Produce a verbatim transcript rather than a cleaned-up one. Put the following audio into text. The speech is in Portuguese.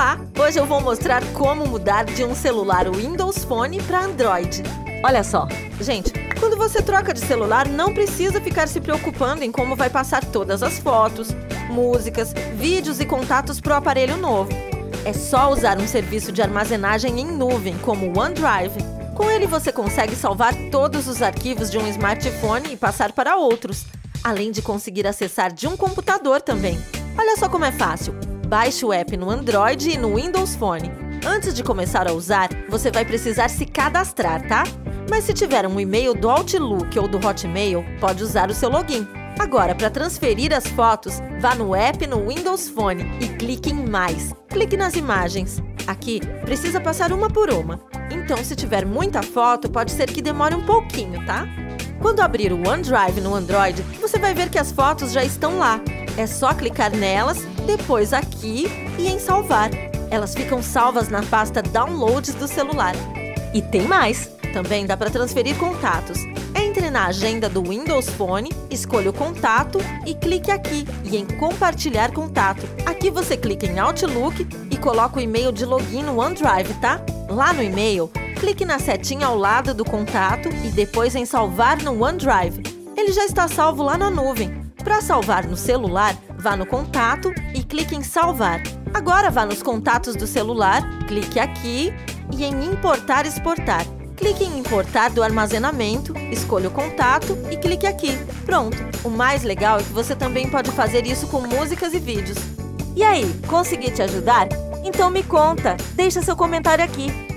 Olá! Hoje eu vou mostrar como mudar de um celular Windows Phone para Android. Olha só, gente, quando você troca de celular, não precisa ficar se preocupando em como vai passar todas as fotos, músicas, vídeos e contatos para o aparelho novo. É só usar um serviço de armazenagem em nuvem, como o OneDrive. Com ele você consegue salvar todos os arquivos de um smartphone e passar para outros, além de conseguir acessar de um computador também. Olha só como é fácil. Baixe o app no Android e no Windows Phone. Antes de começar a usar, você vai precisar se cadastrar, tá? Mas se tiver um e-mail do Outlook ou do Hotmail, pode usar o seu login. Agora, para transferir as fotos, vá no app no Windows Phone e clique em Mais. Clique nas imagens. Aqui, precisa passar uma por uma. Então, se tiver muita foto, pode ser que demore um pouquinho, tá? Quando abrir o OneDrive no Android, você vai ver que as fotos já estão lá. É só clicar nelas, depois aqui e em salvar. Elas ficam salvas na pasta Downloads do celular. E tem mais! Também dá para transferir contatos. Entre na agenda do Windows Phone, escolha o contato e clique aqui e em Compartilhar contato. Aqui você clica em Outlook e coloca o e-mail de login no OneDrive, tá? Lá no e-mail, clique na setinha ao lado do contato e depois em Salvar no OneDrive. Ele já está salvo lá na nuvem. Para salvar no celular, vá no Contato e clique em Salvar. Agora vá nos contatos do celular, clique aqui e em Importar e Exportar. Clique em Importar do armazenamento, escolha o contato e clique aqui. Pronto! O mais legal é que você também pode fazer isso com músicas e vídeos. E aí, consegui te ajudar? Então me conta! Deixa seu comentário aqui.